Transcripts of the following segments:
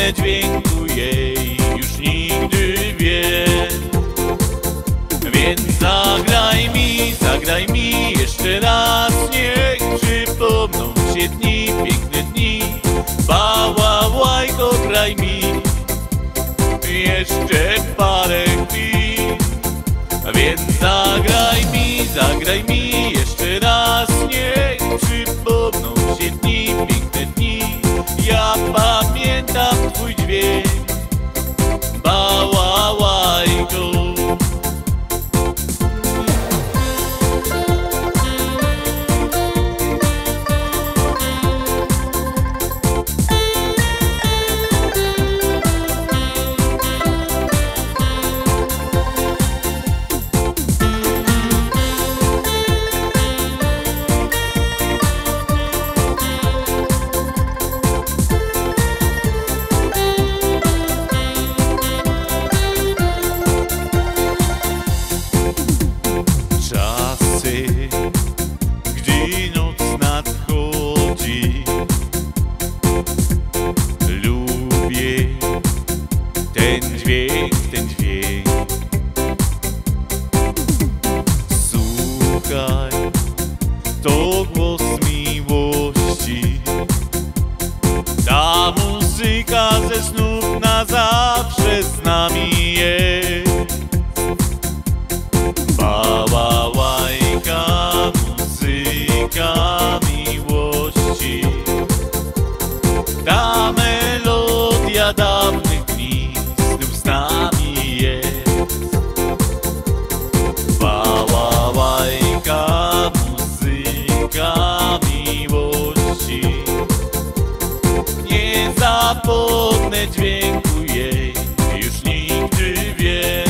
zapomnę dźwięku jej już nigdy, wiem. Więc zagraj mi jeszcze raz, niech przypomną się dni, piękne dni. Bałałajko, graj mi jeszcze parę chwil. Więc zagraj mi jeszcze raz, niech przypomną się dni, piękne dni. Ja pamiętam twój dźwięk, bałałajko. Gdy noc nadchodzi, lubię ten dźwięk. Słuchaj, to głos miłości, ta muzyka ze snów na zawsze z nami jest. Bałałajka, muzyka miłości, ta melodia dawnych dni znów z nami jest. Bałałajka, muzyka miłości, nie zapomnę dźwięku jej już nigdy, wiem.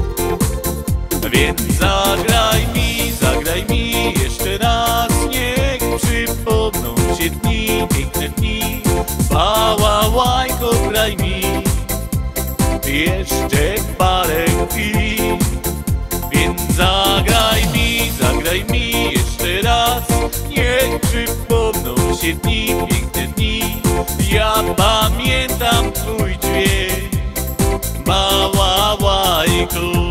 Więc zagraj mi jeszcze raz, niech przypomną się dni, piękne dni. Bałałajko, graj mi jeszcze parę chwil. Więc zagraj mi jeszcze raz, niech przypomną się dni, piękne dni. Ja pamiętam twój dźwięk, bałałajko.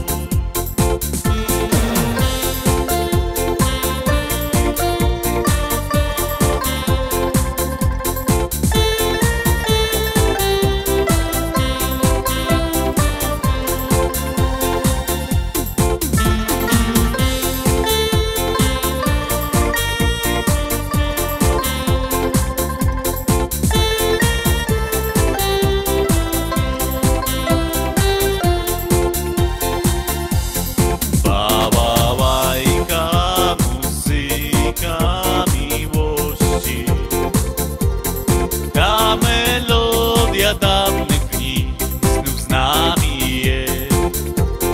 Ta melodia dawnych dni znów z nami jest.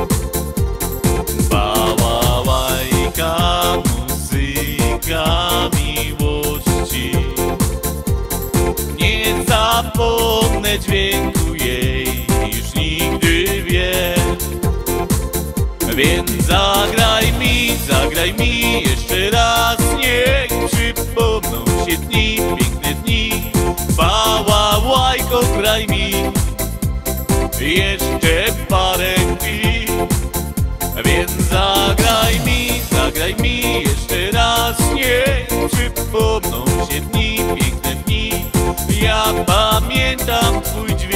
Bałałajka, muzyka miłości, nie zapomnę dźwięku jej już nigdy, wiem. Więc zagraj mi jeszcze raz, niech przypomną się dni, piękne dni. Bałałajko, graj mi jeszcze parę chwil. Więc zagraj mi jeszcze raz, niech przypomną się dni, piękne dni. Ja pamiętam twój dźwięk,